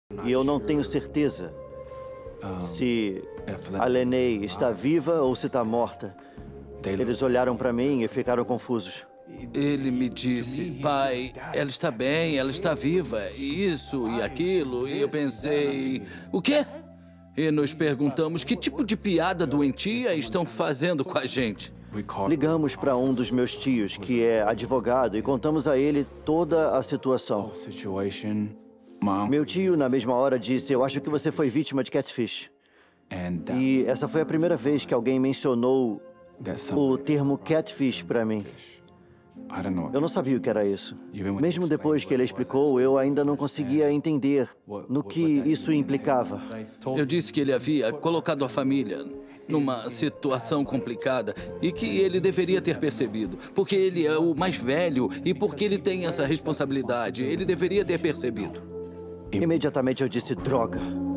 E eu não tenho certeza se a Lene está viva ou se está morta. Eles olharam para mim e ficaram confusos. Ele me disse, pai, ela está bem, ela está viva, e isso e aquilo. E eu pensei, o quê? E nos perguntamos que tipo de piada doentia estão fazendo com a gente. Ligamos para um dos meus tios, que é advogado, e contamos a ele toda a situação. Meu tio, na mesma hora, disse, eu acho que você foi vítima de catfish. E essa foi a primeira vez que alguém mencionou o termo catfish para mim. Eu não sabia o que era isso. Mesmo depois que ele explicou, eu ainda não conseguia entender no que isso implicava. Eu disse que ele havia colocado a família numa situação complicada e que ele deveria ter percebido, porque ele é o mais velho e porque ele tem essa responsabilidade. Ele deveria ter percebido. Imediatamente eu disse, droga.